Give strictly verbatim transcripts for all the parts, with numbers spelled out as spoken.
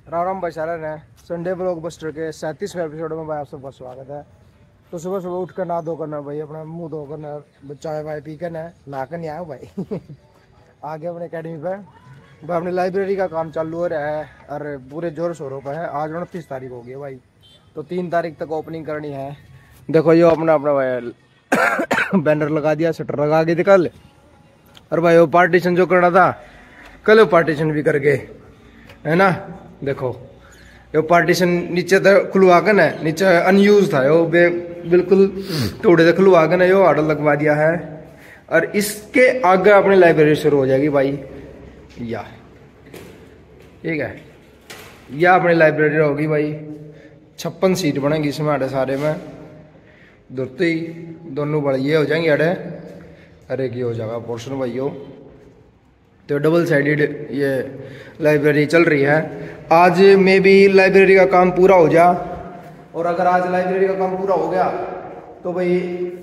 राम राम भाई सारा ने संडे ब्लॉग बस्टर के सैंतीसवें एपिसोड में भाई आप सबका स्वागत है। तो सुबह सुबह उठ कर नहा धो करना भाई, अपना मुंह धो करना, चाय वाय पी कर नहा कर नहीं आया भाई आ गया अपने अकेडमी पे। भाई अपनी लाइब्रेरी का काम चालू हो रहा है और पूरे जोर शोरों पर है। आज उनतीस तारीख हो गई है भाई, तो तीन तारीख तक ओपनिंग करनी है। देखो ये अपना अपना भाई बैनर लगा दिया, शटर लगा के थे कल। और भाई वो पार्टीशन जो करना था कल वो पार्टीशन भी कर गए, है ना। देखो ये पार्टीशन नीचे तो खुलवा कर ना, नीचे अनयूज था वो बिल्कुल थोड़े से खुलवा कर ना यो ऑर्डर लगवा दिया है। और इसके आगे अपनी लाइब्रेरी शुरू हो जाएगी भाई, या ठीक है, या अपनी लाइब्रेरी होगी भाई। छप्पन सीट बनेगी इसमें अड़े सारे में, दुर्ती दोनों बड़े ये हो जाएंगे अड़े, अरे की हो जाएगा पोर्शन भाई हो। तो डबल साइडेड ये लाइब्रेरी चल रही है। आज में भी लाइब्रेरी का काम पूरा हो जा, और अगर आज लाइब्रेरी का काम पूरा हो गया तो भाई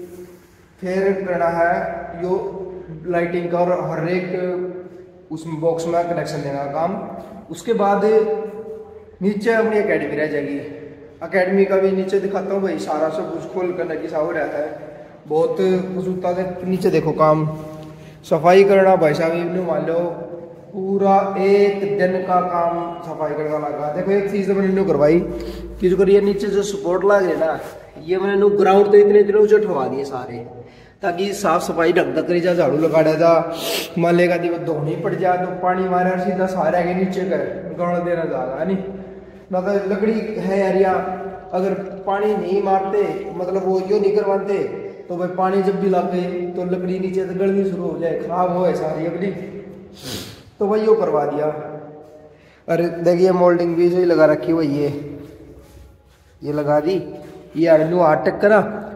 फिर करना है यो लाइटिंग का और हर एक उसमें बॉक्स में कनेक्शन देने का काम। उसके बाद नीचे अपनी एकेडमी रह जाएगी। एकेडमी का भी नीचे दिखाता हूँ भाई, सारा सब कुछ खोल करने की साहब रहता है, बहुत खूबसूरता से नीचे देखो काम सफाई करना भाई साहब। इवनिंग मान लो पूरा एक दिन का काम सफाई करने का लगा। देखो एक चीज तो मैंने करवाई कि जो ये नीचे जो सपोर्ट लग रहे ना, ये मैंने ग्राउंड तो इतने दिनों से उठवा दिए सारे, ताकि साफ सफाई ढक ढक करी जा, झाड़ू लगा जा, मान लेगा दी धोनी पड़ जाए तो पानी मारे और सीधा सारे के नीचे कर गौड़ देना जाएगा नहीं ना। तो लकड़ी है यार, या अगर पानी नहीं मारते मतलब वो यो नहीं करवाते तो भाई पानी जब भी लाते तो लकड़ी नीचे से गलनी शुरू हो जाए, खराब हो सारी अगली। तो भाई यो करवा दिया। अरे देखिए मोल्डिंग भी सही लगा रखी हुई, ये ये लगा दी। ये अड़नू हाथ टक्कना,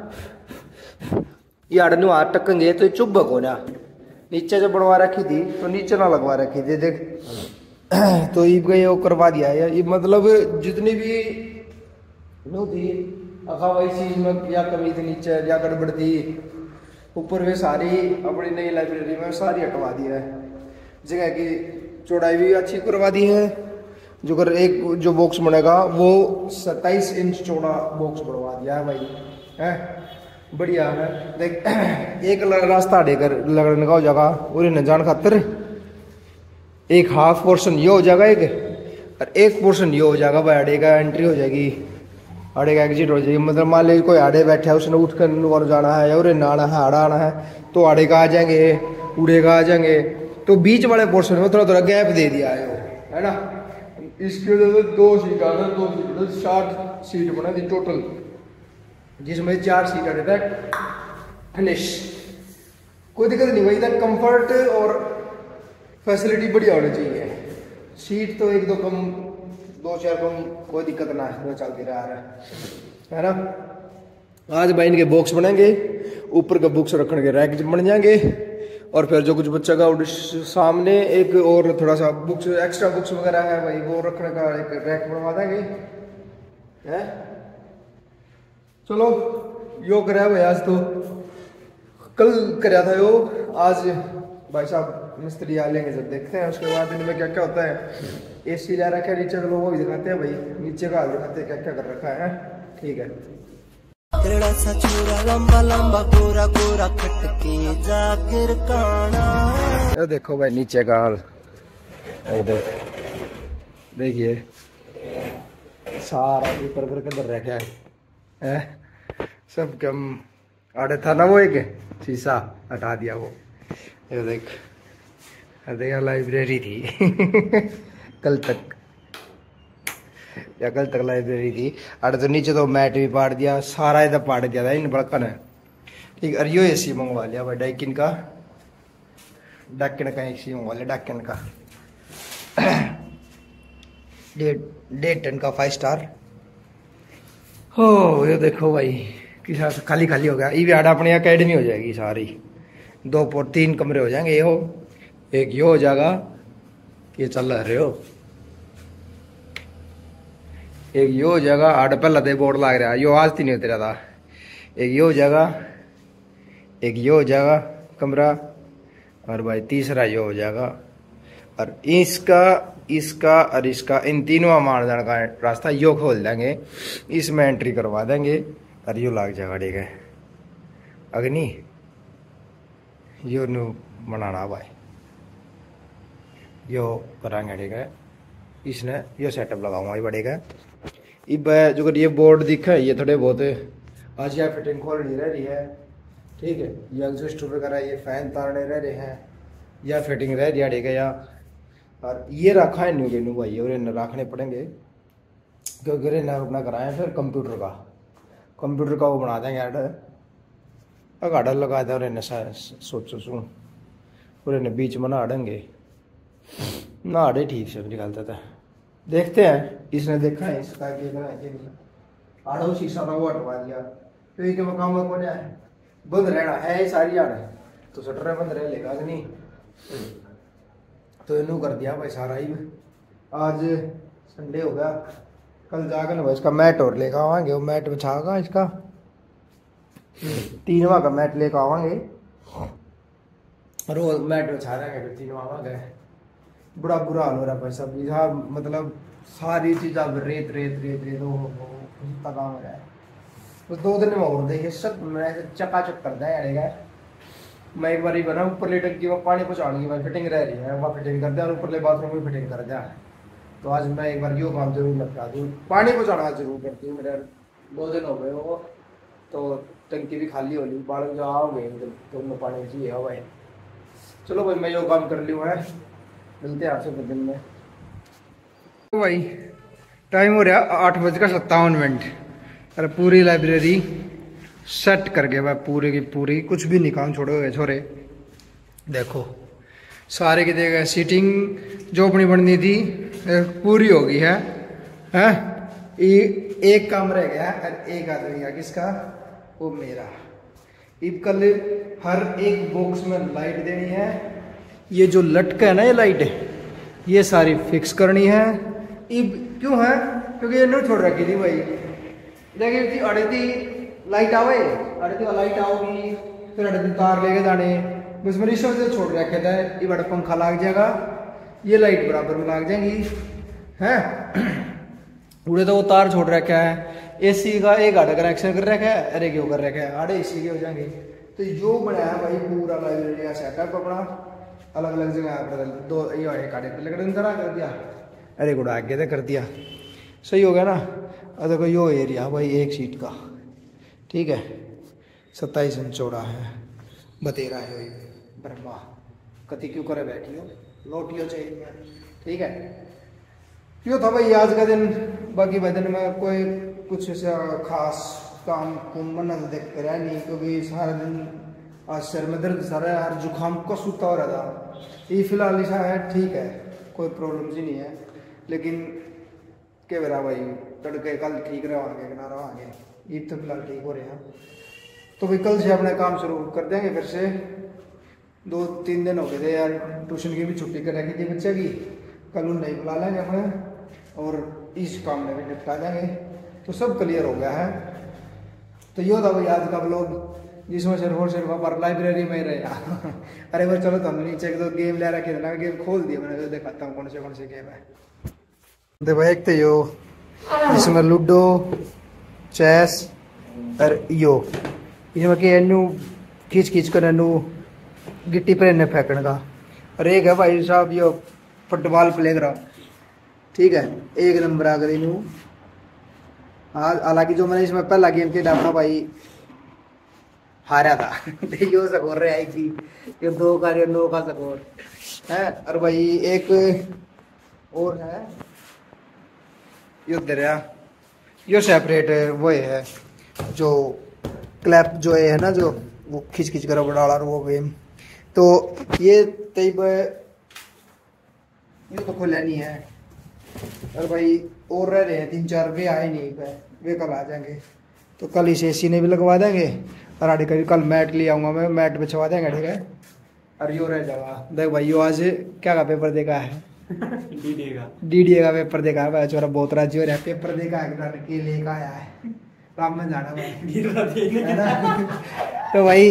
ये अड़नू हाथ टक्केंगे तो चुब्बक हो ना। नीचे जो बनवा रखी थी तो नीचे ना लगवा रखी थी देख तो ये गए वो करवा दिया है। ये मतलब जितनी भी नो थी अखावाई चीज में या कमी थी नीचे या गड़बड़ थी ऊपर वे सारी अपनी नई लाइब्रेरी में सारी हटवा दी है। जगह की चौड़ाई भी अच्छी करवा दी है। जो कर एक जो बॉक्स बनेगा वो सत्ताईस इंच चौड़ा बॉक्स बनवा दिया है भाई, है बढ़िया है। देख एक रास्ता देकर लगने का हो जाएगा और न जान खातर एक हाफ पोर्शन ये हो जाएगा एक, और एक पोर्शन ये हो जाएगा भाई आड़े का एंट्री हो जाएगी, आड़े का एग्जिट हो जाएगी। मतलब मान लीजिए कोई आड़े बैठा है उसने उठ कर और जाना है और नहाना है आड़ा आना है तो आड़े का आ जाएंगे, उड़े का आ जाएंगे। तो बीच वाले पोर्शन में थोड़ा थोड़ा गैप दे दिया है वो, है ना। इसकी वजह से दो सीट आ गए, दो सीट चार सीट बना थी टोटल, जिसमें चार सीट आ रहे थे फिनिश। कोई दिक्कत नहीं भाई, इधर कंफर्ट और फैसिलिटी बढ़िया होनी चाहिए। सीट तो एक दो कम दो चार कम कोई दिक्कत ना है, चलती रहा है ना। आज भाई इनके बॉक्स बनेंगे, ऊपर का बुक्स रखने के रैक बन जाएंगे, और फिर जो कुछ बच्चा का सामने एक और थोड़ा सा बुक्स एक्स्ट्रा बुक्स वगैरह है भाई वो रखने का एक रैक बनवा देंगे, है। चलो यो कराया भाई आज, तो कल कराया था यो, आज भाई साहब मिस्त्री आ लेंगे जब देखते हैं। उसके बाद इनमें क्या क्या होता है। ए सी ला रखा है नीचे का, वो भी दिखाते हैं भाई, नीचे का हाल दिखाते हैं क्या क्या कर रखा है, ठीक है। सा छोरा लंबा लंबा गोरा गोरा खटके जाकर काना। ये देखो भाई नीचे का हाल, देखिए सारा ऊपर करके अंदर रखा है, सब कम आड़े था ना वो एक शीशा हटा दिया वो। ये देख देखा लाइब्रेरी थी कल तक या कल तक लाइब्रेरी थी। अरे तो नीचे तो मैट भी पाड़ दिया, सारा इधर पाड़ दिया था इन बड़कन है, ठीक। और यो एसी मंगवा लिया भाई डाइकिन का, डाकिन का एसी मंगवा लिया डाकिन का डेढ़ डेढ़ टन का फाइव स्टार हो। ये देखो भाई किसा खाली खाली हो गया। ये भी आड़ा अपनी अकेडमी हो जाएगी सारी, दो पर तीन कमरे हो जाएंगे। ये हो एक यो हो जाएगा, ये चल रहे हो, एक यो हो जाएगा आठ पहला दे बोर्ड लग रहा है, यो आज नहीं उतरा था। एक यो हो जाएगा, एक यो हो जाएगा कमरा, और भाई तीसरा यो हो जाएगा। और इसका इसका और इसका, इन तीनों मार जाने का रास्ता यो खोल देंगे, इसमें एंट्री करवा देंगे और यो लाग जाएगा। ठीक है अग्नि यो नु बनाना भाई, यो कराएंगे। ठीक है इसने यो सेटअप लगाऊंगा बढ़ेगा। इब जो ये बोर्ड दिखा है ये थोड़े बहुत आज यहाँ फिटिंग खोल नहीं रह रही है। ठीक है ये एग्जॉस्ट वगैरह ये फैन तारने रह रहे हैं या फिटिंग रह रही है। ठीक है या और ये रखा है न्यू के न्यू भाई और इन्हें रखने पड़ेंगे क्योंकि इन्हें अपना कराएं फिर कंप्यूटर का कंप्यूटर का वो बना देंगे आर्डर आर्डर लगा दें और इन्हें सोचो सुन और इन्हें बीच में ना देंगे ना आड़े ठीक से निकालता था। देखते हैं इसने देखा है इसका आड़ो शीशा था वो हटवा दिया तो ये मकाम में कौन है बंद रहना है सारी आड़ तो शटर बंद रह लेगा कि नहीं तो इनू कर दिया भाई सारा ही। आज संडे हो गया कल जाकर ना इसका मैट और लेकर आवांगे वो मैट बिछागा इसका तीनवा का मैट लेकर आवांगे और वो मैट बिछा देंगे फिर तीनवा आवांगे। बड़ा बुरा हाल हो रहा भाई सब यहाँ मतलब सारी चीज़ अब रेत रेत रेत रेत हो काम हो रहा है। तो दो दिन में और देखिए सब मैं चकाचक कर दिया यार। मैं एक बार ही बना ऊपर ले टंकी में पानी पहुँचाने की फिटिंग रह रही है वहाँ फिटिंग कर दिया और ऊपर ले बाथरूम में फिटिंग कर दिया। तो आज मैं एक बार यो काम जरूर लगा दूँ पानी पहुँचाना जरूर करती हूँ। मेरे दो दिन हो गए वो तो टंकी भी खाली हो ली बाढ़ जो आओगे तो उनमें पानी चाहिए हो भाई। चलो भाई मैं यो काम कर लिया है मिलते हैं आपसे कुछ दिन में। तो भाई टाइम हो रहा आठ बजकर सत्तावन मिनट अरे पूरी लाइब्रेरी सेट कर गया भाई पूरी की पूरी कुछ भी निकाल छोड़े हुए छोरे। देखो सारे की देगा सीटिंग जो अपनी बननी थी पूरी हो गई है हैं? एक काम रह गया और एक आ गया किसका वो मेरा। इब कल हर एक बॉक्स में लाइट देनी है। ये जो लटका है ना ये लाइट ये सारी फिक्स करनी है। इब क्यों है क्योंकि ये नहीं छोड़ रखी थी भाई देखिए थी अड़े थी लाइट आवे अड़े थी लाइट आओगी फिर अड़े थी तार लेके जाने बस मेरी सब से छोड़ रखे था। ये बड़ा पंखा लाग जाएगा ये लाइट बराबर में लाग जाएंगी हैं। उड़े तो वो तार छोड़ रखा है एसी का एक आधा कनेक्शन कर रखा है अरे क्यों कर रखा है आड़े एसी के हो जाएंगे। तो जो बनाया भाई पूरा लाइब्रेरी का सेटअप अपना अलग अलग जगह पर दो ये काटे पे लकड़न करा कर दिया अरे गुड़ा आगे तक कर दिया सही हो गया ना। अब देखो यो एरिया भाई एक सीट का ठीक है सत्ताईस इंच चौड़ा है बतेरा है ब्रह्मा कति क्यों करे बैठी हो लोटियो चाहिए ठीक है। क्यों था भाई आज का दिन बाकी दिन में कोई कुछ ऐसा खास काम कुम मन देख कर रहा नहीं क्योंकि सारा दिन आज सर में दर्द सारा हर जुकाम का सूता हो रहा था। ये फिलहाल ऐसा है ठीक है कोई प्रॉब्लम ही नहीं है लेकिन क्या बेरा भाई तड़के कल ठीक रहोगे कि ना रहोगे ये तो फिलहाल ठीक हो रहे हैं। तो भाई कल से अपना काम शुरू कर देंगे फिर से। दो तीन दिन हो गए थे यार ट्यूशन की भी छुट्टी कर रखी थी बच्चे की कल उन नहीं बुला लेंगे अपने और इस काम में भी निपटा देंगे तो सब क्लियर हो गया है। तो यो था भाई आज का ब्लॉग जिसमें सिर्फ और सिर्फ पर लाइब्रेरी में रहे। अरे भाई चलो तो हमने नीचे तो गेम ले रखे थे गेम खोल दिया मैंने तो दिखाता हूँ कौन से कौन से गेम है। देखो एक तो यो इसमें लूडो चेस और यो इसमें कि एनू खींच खींच कर एनू गिट्टी पर इन्हें फेंकने का और एक है भाई साहब यो फुटबॉल प्ले ग्राउंड ठीक है एक नंबर आ गई नू। हालांकि जो मैंने इसमें पहला गेम खेला था भाई हारा था देखिए स्कोर रहे आई थी ये दो का ये नौ का स्कोर है। और भाई एक और है यो दरिया यो सेपरेट वो है जो क्लैप जो है ना जो वो खींच खींच कर डाला वो गेम तो ये तब ये तो खोला नहीं है। और भाई और रह रहे हैं तीन चार वे आए नहीं पे वे कल आ जाएंगे तो कल इसे एसी ने भी लगवा देंगे और आगे कभी कल मैट ले आऊँगा मैं मैट बिछवा देंगे ठीक है। और यो रह जाएगा देख भाई यो आज क्या का पेपर देखा है डीडीए का डीडीए का पेपर देखा है भाई चोरा बहुत राजी हो रहा है पेपर देखा है के लेकर आया है राम में जाना भाई तो भाई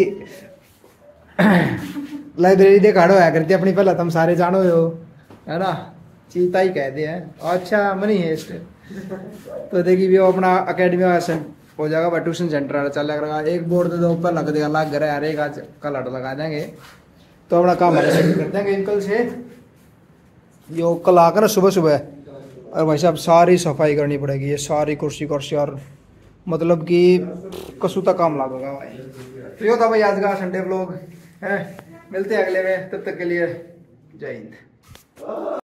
लाइब्रेरी देखा होया करती अपनी पहला तुम सारे जानो हो है ना चीता ही कहते हैं। अच्छा मनी हेस्ट तो देखिए भी वो अपना अकेडमी में हो जाएगा भाई, ट्यूशन सेंटर चल जाएगा। एक बोर्ड तो ऊपर लग देगा, लाख घर है एक आज कल हट लगा देंगे तो अपना काम कर देंगे कल से। यो कल आकर ना सुबह सुबह और भाई साहब सारी सफाई करनी पड़ेगी, ये सारी कुर्सी कुर्सी और मतलब कि कसूता काम लागेगा भाई। तो यो था भाई आज का संडे व्लॉग है, मिलते हैं अगले में, तब तक के लिए जय हिंद।